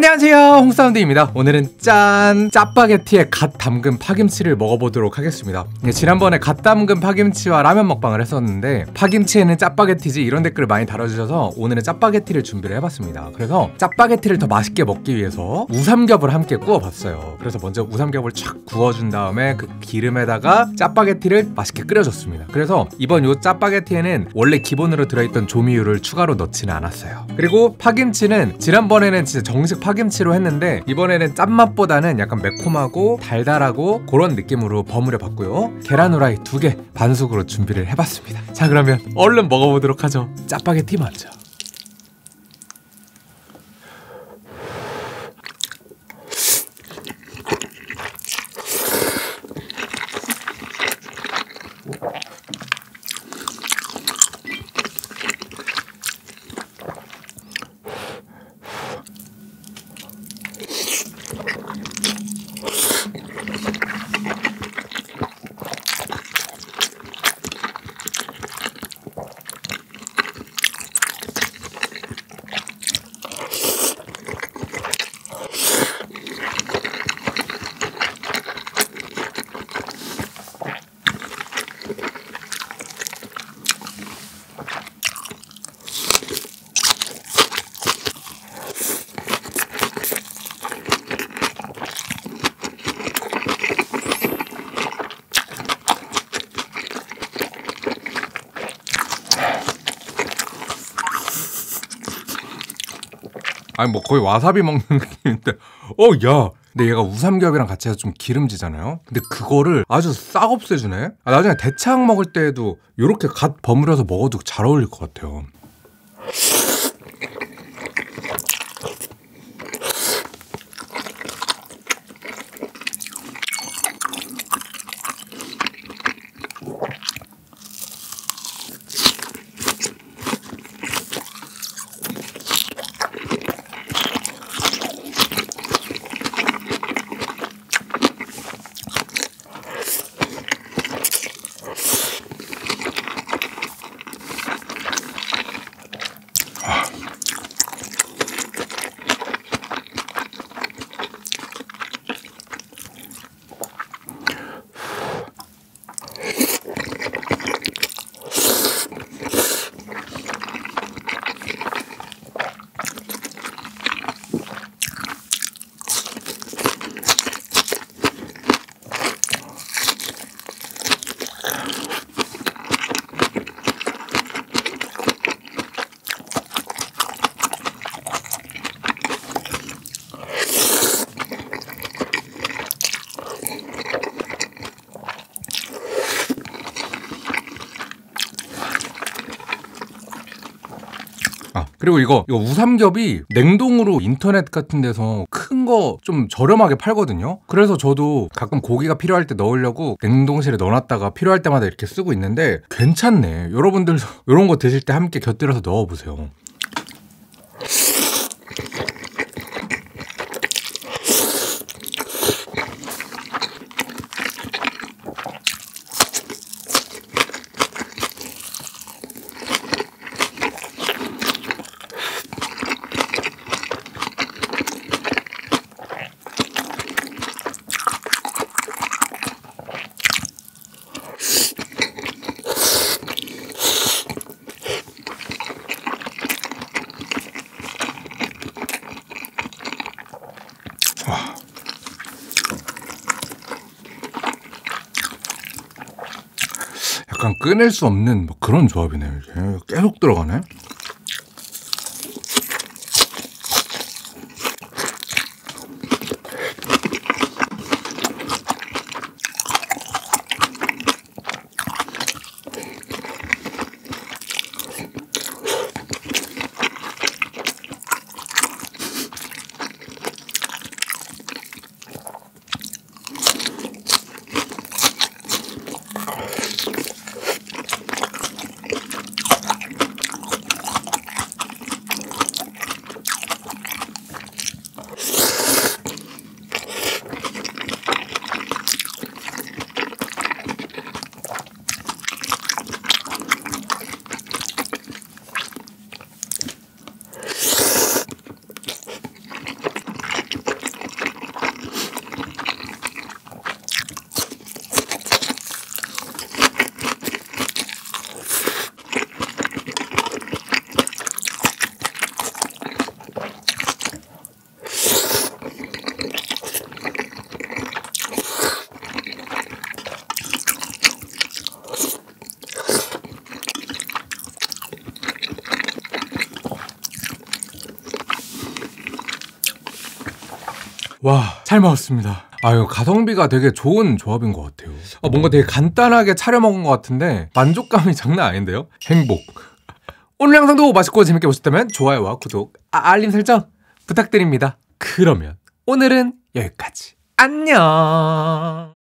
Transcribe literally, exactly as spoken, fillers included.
안녕하세요, 홍사운드입니다. 오늘은 짠! 짜파게티에 갓 담근 파김치를 먹어보도록 하겠습니다. 네, 지난번에 갓 담근 파김치와 라면 먹방을 했었는데 파김치에는 짜파게티지 이런 댓글을 많이 달아주셔서 오늘은 짜파게티를 준비를 해봤습니다. 그래서 짜파게티를 더 맛있게 먹기 위해서 우삼겹을 함께 구워봤어요. 그래서 먼저 우삼겹을 촥 구워준 다음에 그 기름에다가 짜파게티를 맛있게 끓여줬습니다. 그래서 이번 요 짜파게티에는 원래 기본으로 들어있던 조미유를 추가로 넣지는 않았어요. 그리고 파김치는 지난번에는 진짜 정식 파김치로 했는데 이번에는 짠맛보다는 약간 매콤하고 달달하고 그런 느낌으로 버무려 봤고요. 계란 후라이 두 개 반숙으로 준비를 해봤습니다. 자, 그러면 얼른 먹어보도록 하죠. 짜파게티 먼저. 아니 뭐 거의 와사비 먹는 느낌인데 어 야 근데 얘가 우삼겹이랑 같이 해서 좀 기름지잖아요. 근데 그거를 아주 싹 없애주네. 아, 나중에 대창 먹을 때에도 이렇게 갓 버무려서 먹어도 잘 어울릴 것 같아요. 그리고 이거 이거 우삼겹이 냉동으로 인터넷 같은 데서 큰 거 좀 저렴하게 팔거든요. 그래서 저도 가끔 고기가 필요할 때 넣으려고 냉동실에 넣어놨다가 필요할 때마다 이렇게 쓰고 있는데 괜찮네. 여러분들도 이런 거 드실 때 함께 곁들여서 넣어보세요. 약간 끊을 수 없는 뭐 그런 조합이네요. 이게 계속 들어가네. 와, 잘 먹었습니다. 아유, 가성비가 되게 좋은 조합인 것 같아요. 아, 뭔가 되게 간단하게 차려 먹은 것 같은데 만족감이 장난 아닌데요? 행복. 오늘 영상도 맛있고 재밌게 보셨다면 좋아요와 구독, 아, 알림 설정 부탁드립니다. 그러면 오늘은 여기까지. 안녕.